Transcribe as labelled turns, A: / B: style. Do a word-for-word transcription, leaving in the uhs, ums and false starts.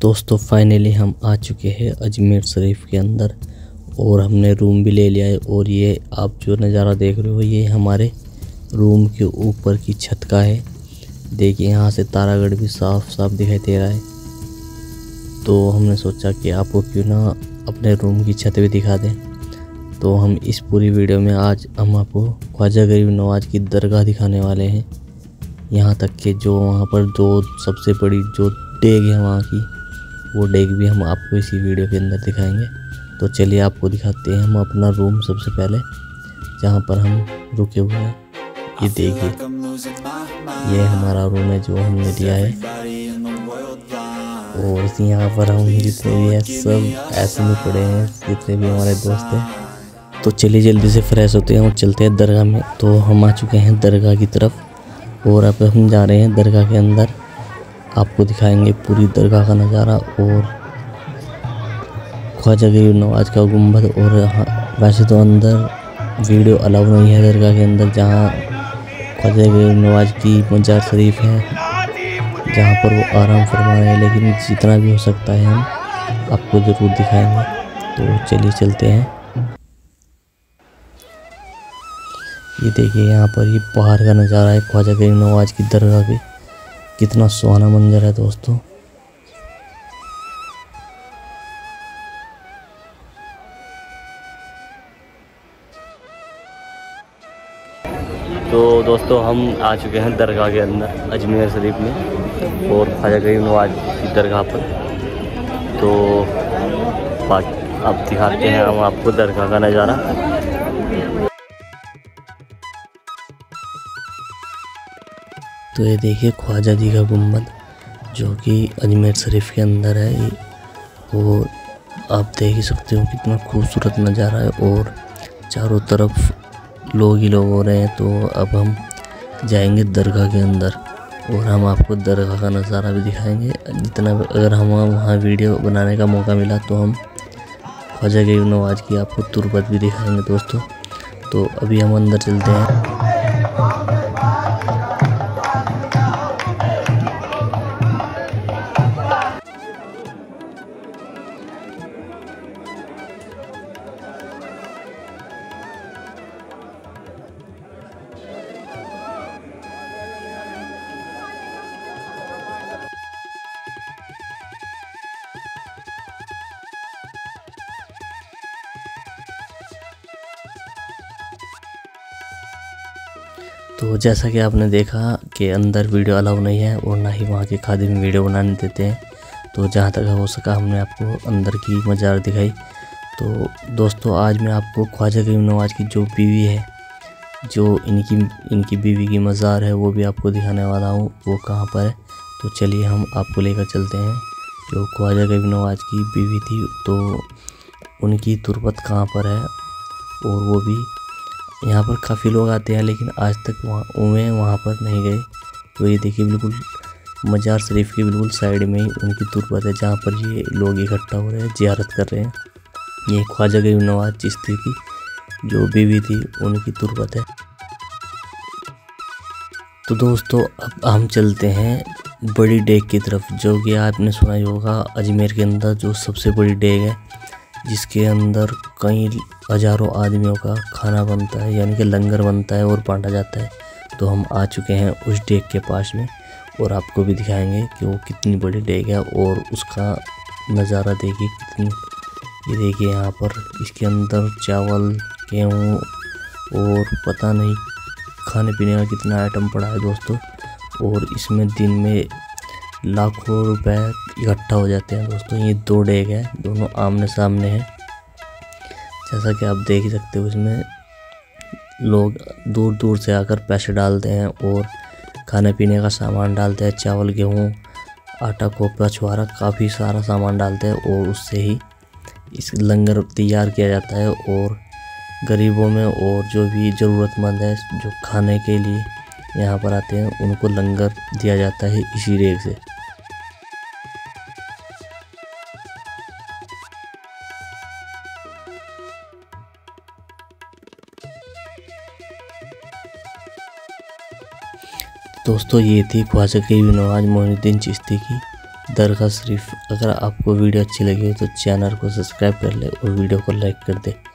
A: दोस्तों फाइनली हम आ चुके हैं अजमेर शरीफ के अंदर और हमने रूम भी ले लिया है। और ये आप जो नज़ारा देख रहे हो ये हमारे रूम के ऊपर की छत का है। देखिए यहाँ से तारागढ़ भी साफ साफ दिखाई दे रहा है। तो हमने सोचा कि आपको क्यों ना अपने रूम की छत भी दिखा दें। तो हम इस पूरी वीडियो में आज हम आपको ख्वाजा गरीब नवाज की दरगाह दिखाने वाले हैं। यहाँ तक कि जो वहाँ पर जो सबसे बड़ी जो डेग है वहाँ की, वो डेग भी हम आपको इसी वीडियो के अंदर दिखाएंगे। तो चलिए आपको दिखाते हैं हम अपना रूम सबसे पहले जहाँ पर हम रुके हुए हैं। ये देखिए ये हमारा रूम है जो हमने लिया है। और यहाँ पर हम जितने भी हैं सब ऐसे में पड़े हैं, जितने भी हमारे दोस्त हैं। तो चलिए जल्दी से फ्रेश होते हैं और चलते हैं दरगाह में। तो हम आ चुके हैं दरगाह की तरफ और अब हम जा रहे हैं दरगाह के अंदर। आपको दिखाएंगे पूरी दरगाह का नज़ारा और ख्वाजा गरीब नवाज का गुंबद। और वैसे तो अंदर वीडियो अलाउ नहीं है दरगाह के अंदर, जहाँ ख्वाजा गरीब नवाज की मजार शरीफ है जहाँ पर वो आराम फरमा रहे हैं, लेकिन जितना भी हो सकता है हम आपको ज़रूर दिखाएंगे। तो चलिए चलते हैं। ये देखिए यहाँ पर ये पहाड़ का नज़ारा है ख्वाजा गरीब नवाज की दरगाह पे। कितना सुहाना मंजर है दोस्तों। तो दोस्तों हम आ चुके हैं दरगाह के अंदर अजमेर शरीफ में और ख्वाजा गरीब नवाज की दरगाह पर। तो अब दिखाते हैं हम आपको दरगाह का नज़ारा। तो ये देखिए ख्वाजा जी का गुंबद जो कि अजमेर शरीफ के अंदर है। और आप देख ही सकते हो कितना खूबसूरत नज़ारा है और चारों तरफ लोग ही लोग हो रहे हैं। तो अब हम जाएंगे दरगाह के अंदर और हम आपको दरगाह का नज़ारा भी दिखाएंगे। जितना अगर हम वहाँ वीडियो बनाने का मौका मिला तो हम ख्वाजा गरीब नवाज की आपको तुरबत भी दिखाएंगे दोस्तों। तो अभी हम अंदर चलते हैं। तो जैसा कि आपने देखा कि अंदर वीडियो अलाउ नहीं है और ना ही वहाँ के खादिम वीडियो बनाने देते हैं। तो जहाँ तक हो सका हमने आपको अंदर की मज़ार दिखाई। तो दोस्तों आज मैं आपको ख्वाजा गरीब नवाज की जो बीवी है, जो इनकी इनकी बीवी की मज़ार है, वो भी आपको दिखाने वाला हूँ वो कहाँ पर है। तो चलिए हम आपको लेकर चलते हैं। जो ख्वाजा गरीब नवाज की बीवी थी तो उनकी तुरबत कहाँ पर है, और वो भी यहाँ पर काफ़ी लोग आते हैं लेकिन आज तक वहाँ मैं वहाँ पर नहीं गए। तो ये देखिए बिल्कुल मजार शरीफ के बिल्कुल साइड में ही उनकी तुरबत है जहाँ पर ये लोग इकट्ठा हो रहे हैं, ज़ियारत कर रहे हैं। ये ख्वाजा गरीब नवाज चिश्ती की जो बीवी थी उनकी तुरबत है। तो दोस्तों अब हम चलते हैं बड़ी डेग की तरफ, जो कि आपने सुना ही होगा अजमेर के अंदर जो सबसे बड़ी डेग है, जिसके अंदर कई हज़ारों आदमियों का खाना बनता है, यानी कि लंगर बनता है और बांटा जाता है। तो हम आ चुके हैं उस डेग के पास में और आपको भी दिखाएंगे कि वो कितनी बड़ी डेग है और उसका नज़ारा देखिए कितनी। ये देखिए यहाँ पर इसके अंदर चावल, गेहूँ और पता नहीं खाने पीने का कितना आइटम पड़ा है दोस्तों। और इसमें दिन में लाखों रुपए इकट्ठा हो जाते हैं दोस्तों। ये दो डेग है, दोनों आमने सामने हैं, जैसा कि आप देख ही सकते हो। इसमें लोग दूर दूर से आकर पैसे डालते हैं और खाने पीने का सामान डालते हैं, चावल, गेहूँ, आटा, कोपरा, छुआरा, काफ़ी सारा सामान डालते हैं और उससे ही इस लंगर तैयार किया जाता है। और गरीबों में और जो भी ज़रूरतमंद है जो खाने के लिए यहाँ पर आते हैं उनको लंगर दिया जाता है इसी डेग से। दोस्तों ये थी ख्वाजा गरीब नवाज मोइनुद्दीन चिश्ती की दरगाह शरीफ। अगर आपको वीडियो अच्छी लगी हो तो चैनल को सब्सक्राइब कर ले और वीडियो को लाइक कर दे।